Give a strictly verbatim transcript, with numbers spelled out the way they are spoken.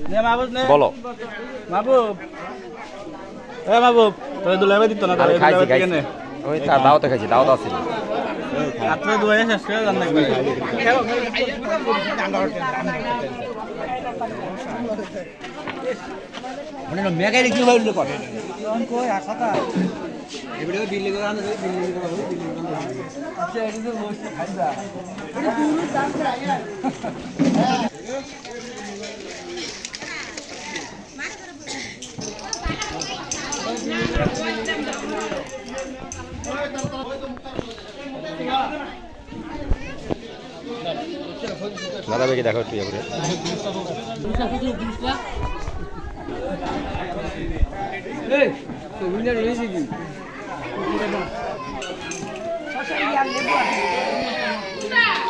বলো মাহবুব এ মাহবুব তোরে দুলাবে দিত না আমি খাইছি খাইছি ওই তা দাওতে খাইছি দাওত আছে আত্রে দুয়ে শেষ করে জান নাকি মানে মেগাই কি হইল করে কোন কই আসাটা এবারে বিল্ডিং এর আনছে বিল্ডিং এর হবে বিল্ডিং এর আচ্ছা এটা তো বসে খাইবা এটা দূর দাম দাদা বেগে দেখো একটু এবারে এই তো উইনার হয়েছে কি Sasa iya lebu.